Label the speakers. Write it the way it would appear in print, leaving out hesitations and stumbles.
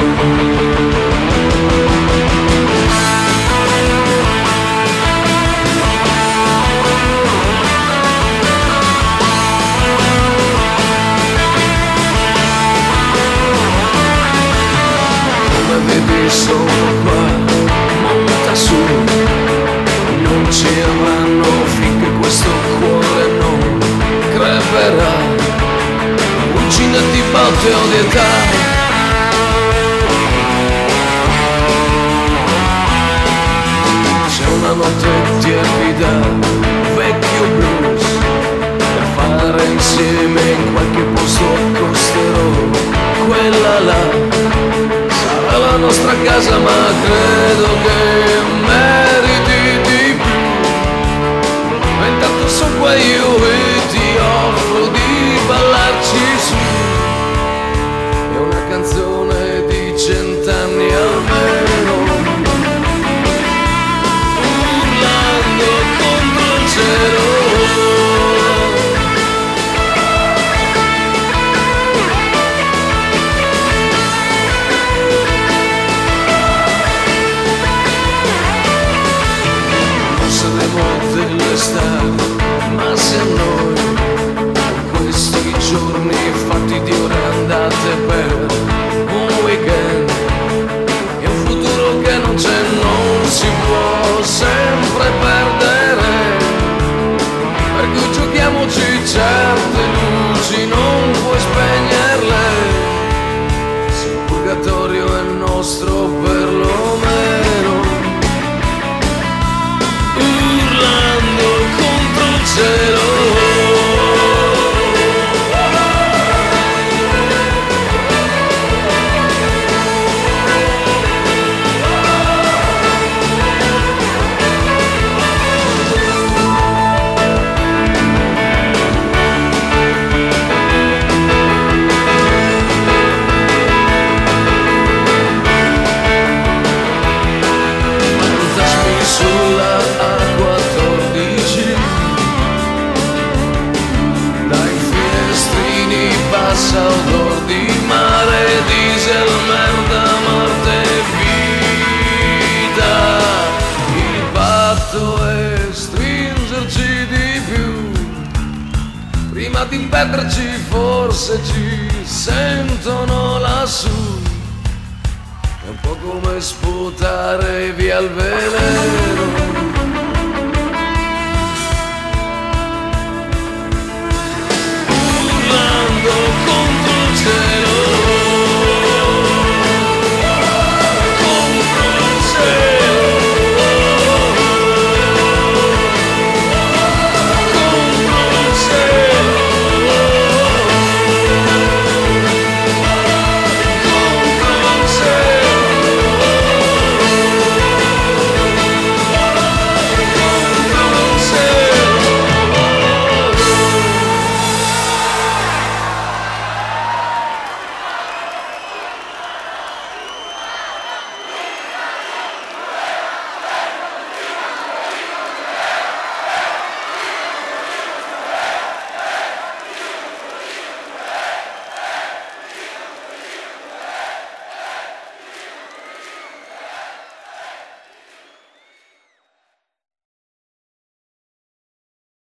Speaker 1: Sono qua, monta su, non ci avranno finché questo cuore non creperà. Uccide di botte o di età. C'è una notte tiepida, vecchio blues, per fare insieme in qualche posto accosterò quella là. La nostra casa, ma credo che meriti di più. Ma intanto sono qua io e ti offro di ballarci su. È una canzone di 100 anni almeno, urlando contro il cielo. Ma se a noi questi giorni fatti di ore andate per un weekend e un futuro che non c'è, non si può sempre perdere, per cui giochiamoci certe luci, non puoi spegnerle, se il purgatorio è nostro perlomeno. Cielo. Mandarmi sulla A14, passa odor di mare, diesel, merda, morte e vita. Il patto è stringerci di più, prima di perderci forse ci sentono lassù. È un po' come sputare via il veleno.